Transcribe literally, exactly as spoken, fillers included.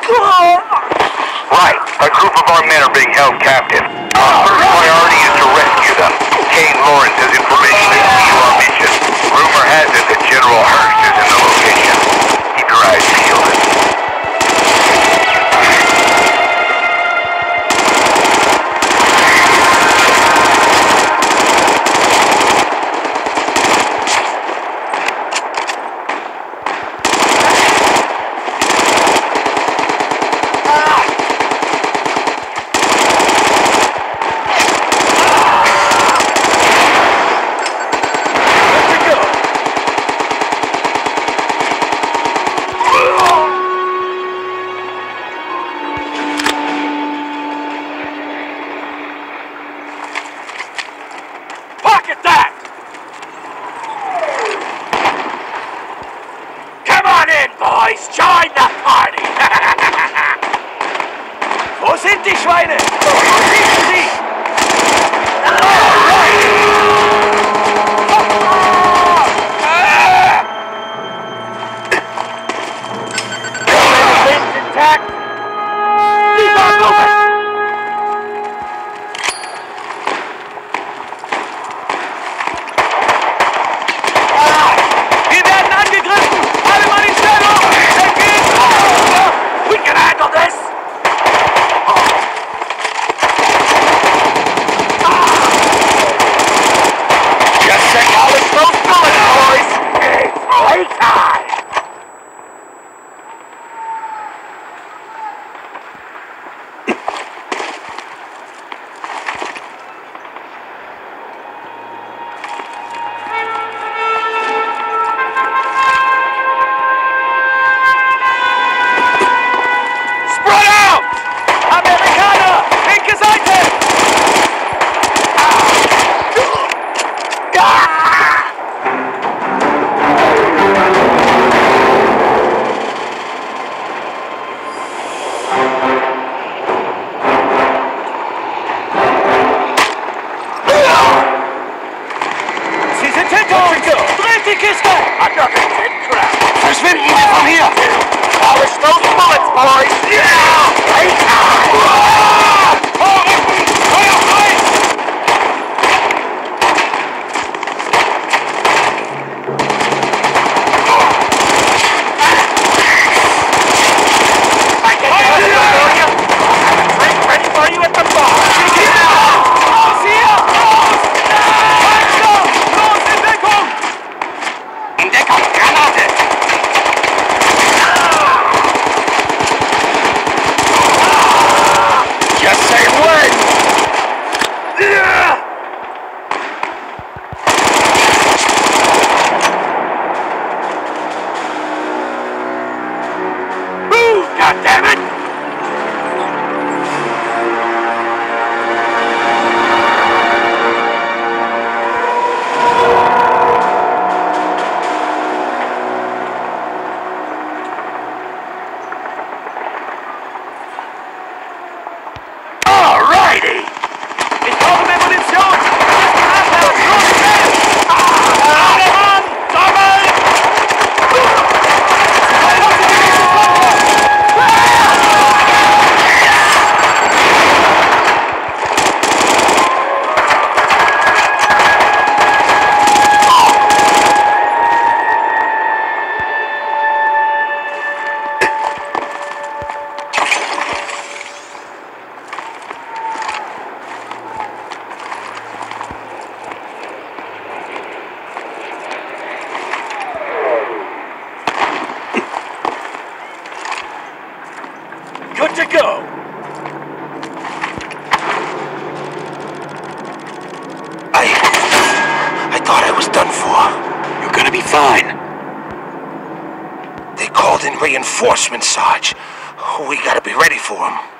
Right. A group of our men are being held captive. Our first priority is to rescue them. Kane Lawrence has information to seal our mission. Rumor has it that General Hurst is in the location. Keep your eyes peeled. Join the party! Wo sind die Schweine? Wo sind sie? Everything's intact? Keep on moving! Wir werden angegriffen! Alle Mann in Stellung! We can handle this! Just check how it's those bullets, boys! It's playtime! Verschwinden wir von hier! Polish those bullets, boys! Yeah! Ready for you at the bar! Los hier! Los! Los in Deckung! In Deckung! Granate! Just say when! Yeah! Move, goddammit! Good to go! I... I thought I was done for. You're gonna be fine. They called in reinforcements, Sarge. We gotta be ready for them.